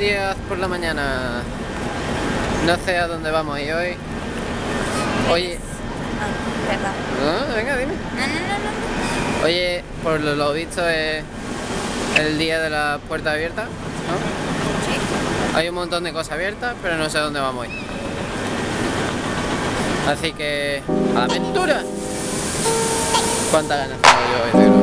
días por la mañana. No sé a dónde vamos a ir hoy. Oye... Perdón. No, venga, dime. No. Oye, por lo visto es el día de las puertas abiertas, ¿no? Sí. Hay un montón de cosas abiertas, pero no sé a dónde vamos a ir. Así que... ¡a la aventura! ¿Cuántas ganas tengo yo hoy, negro?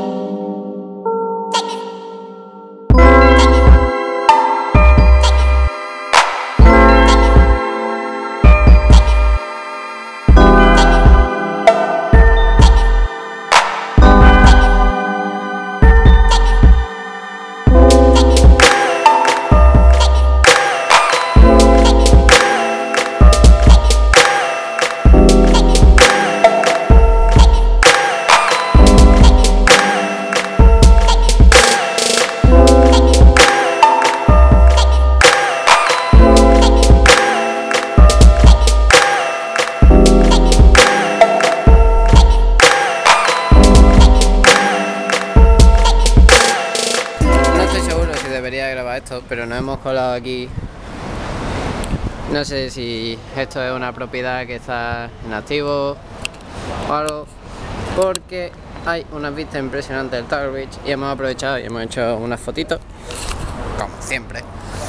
Debería grabar esto, pero nos hemos colado aquí. No sé si esto es una propiedad que está en activo o algo, porque hay unas vistas impresionantes del Tower Bridge y hemos aprovechado y hemos hecho unas fotitos, como siempre.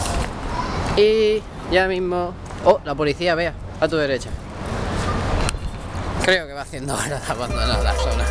Y ya mismo... ¡Oh! La policía, vea, a tu derecha. Creo que va haciendo hora de abandonar la zona.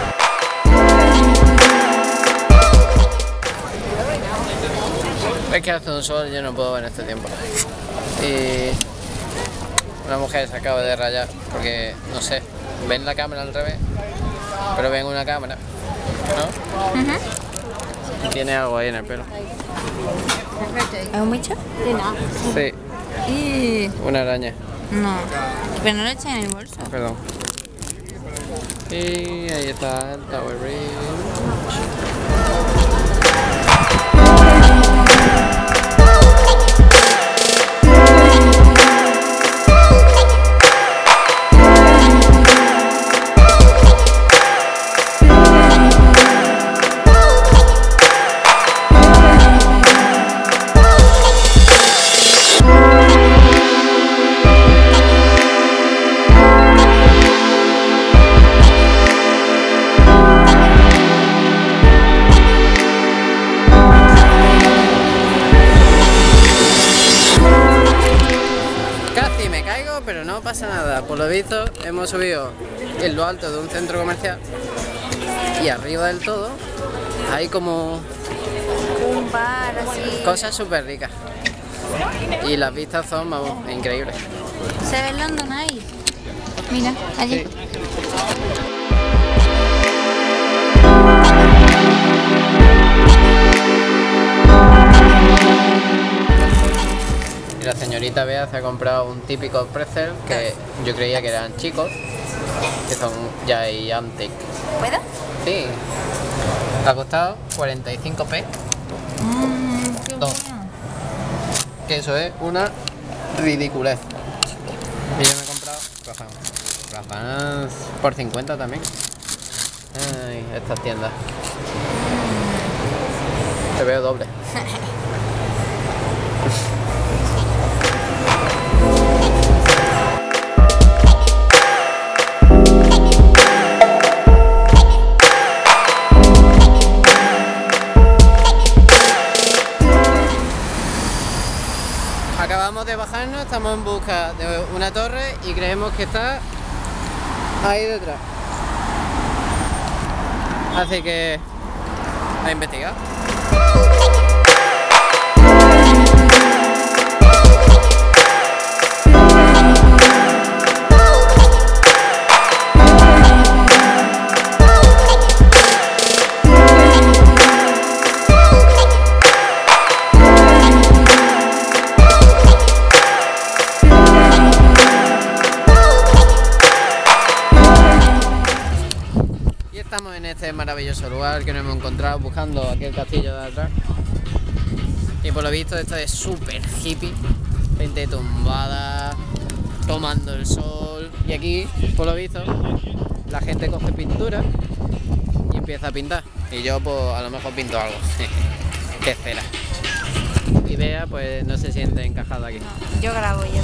Es que hace un sol y yo no puedo ver en este tiempo. Y una mujer se acaba de rayar porque, no sé, ven la cámara al revés, pero ven una cámara, ¿no? Y tiene algo ahí en el pelo. ¿Es un bicho? Sí, Y... una araña. No, pero no lo eché en el bolso. Perdón. Y ahí está el Tower Bridge. Pero no pasa nada, por lo visto hemos subido en lo alto de un centro comercial y arriba del todo hay como Un bar así. cosas súper ricas y las vistas son, vamos, increíbles. Se ve London ahí. Mira, allí. Sí. Y la señorita Bea se ha comprado un típico pretzel que yo creía que eran chicos, que son gigantic. ¿Puedo? Sí. Ha costado 45p. Qué Dos. bueno. Que eso es una ridiculez. Y yo me he comprado croissants por 50 también. Ay, estas tiendas. Te veo doble. Acabamos de bajarnos, estamos en busca de una torre y creemos que está ahí detrás. Así que a investigar. Estamos en este maravilloso lugar que nos hemos encontrado buscando aquel castillo de atrás. Y por lo visto esto es súper hippie. Gente tumbada, tomando el sol. Y aquí, por lo visto, la gente coge pintura y empieza a pintar. Y yo pues a lo mejor pinto algo. Qué cera. Y Bea pues no se siente encajada aquí. No, yo grabo ya.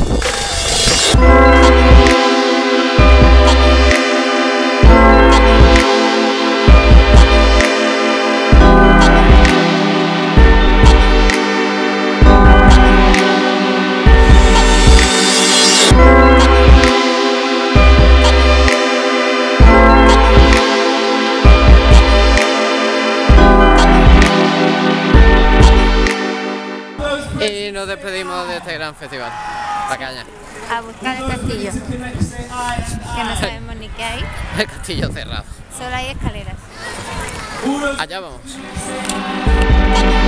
Y nos despedimos de este gran festival, La Caña. A buscar el castillo, que no sabemos ni qué hay, El castillo cerrado. solo hay escaleras. Allá vamos.